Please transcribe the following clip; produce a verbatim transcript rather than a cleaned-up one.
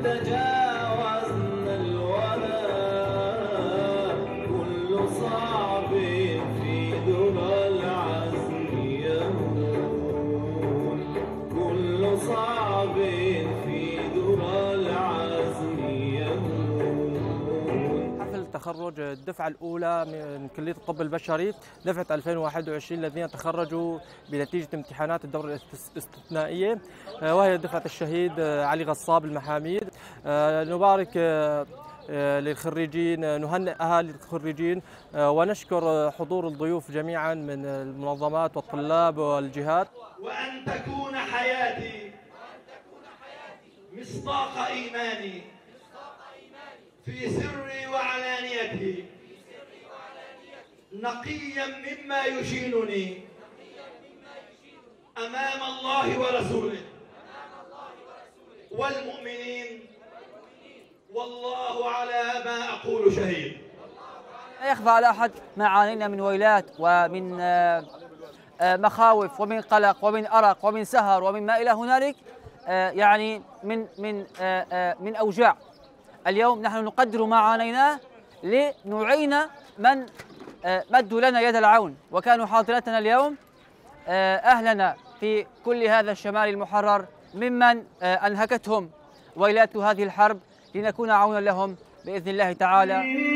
تجاوزنا الولا، كل صعب في ذرى العزم يهون، كل صعب في ذرى العزم يهون. حفل تخرج الدفعة الأولى من كلية الطب البشري دفعة ألفين وواحد وعشرين الذين تخرجوا بنتيجة امتحانات الدورة الاستثنائية، وهي دفعة الشهيد علي غصاب المحاميد. نبارك للخريجين، نهنئ أهالي الخريجين، ونشكر حضور الضيوف جميعا من المنظمات والطلاب والجهات. وأن تكون حياتي مصداق إيماني في سري وعلانيتي، نقيا مما يشينني أمام الله ورسوله والمؤمنين، والله على ما أقول شهيد. لا يخفى على أحد ما عانينا من ويلات ومن مخاوف ومن قلق ومن أرق ومن سهر ومن ما إلى هنالك، يعني من من من أوجاع. اليوم نحن نقدر ما عانيناه لنعين من مدوا لنا يد العون وكانوا حاضرتنا اليوم، أهلنا في كل هذا الشمال المحرر ممن أنهكتهم ويلات هذه الحرب، لنكون عونا لهم بإذن الله تعالى.